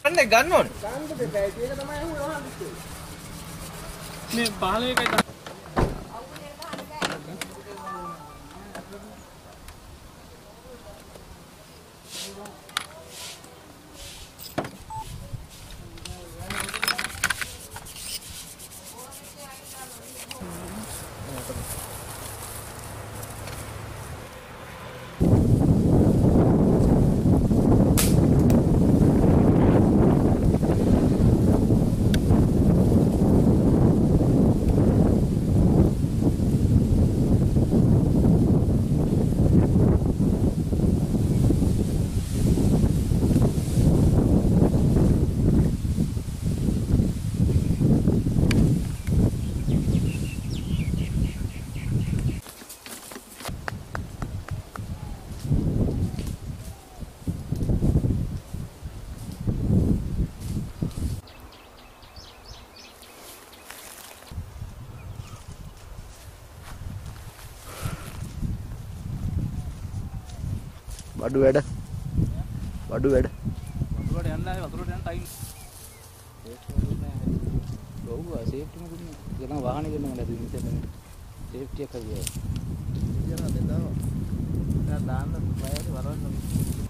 අනේ ගන්න ඕනේ. ගන්න දෙපැයි ඒක තමයි අහුවේ වහන්නේ. මේ 15 එකයි වඩු වැඩ වතුරට යන්න ආවේ වතුරට යන්න ටයිම් ඔව් සේෆ්ටි මොකද නේ වාහනේ ගන්න මම ලැබුවේ ඉතින් සේෆ්ටි එක හරියයි ඉතින් අද දාන්න බයරි වරන්න